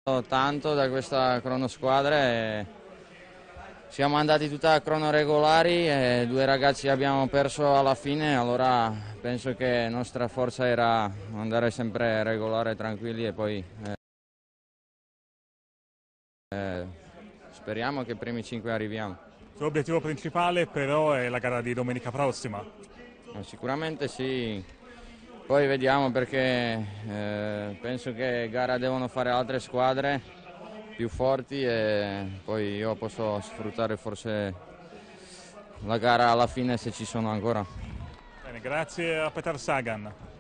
Tanto da questa cronosquadra e siamo andati tutta a cronoregolari e due ragazzi abbiamo perso alla fine, allora penso che la nostra forza era andare sempre regolare, tranquilli e poi speriamo che ai primi 5 arriviamo. Il tuo obiettivo principale però è la gara di domenica prossima. Sicuramente sì, poi vediamo perché penso che gara devono fare altre squadre più forti e poi io posso sfruttare forse la gara alla fine se ci sono ancora. Bene, grazie a Peter Sagan.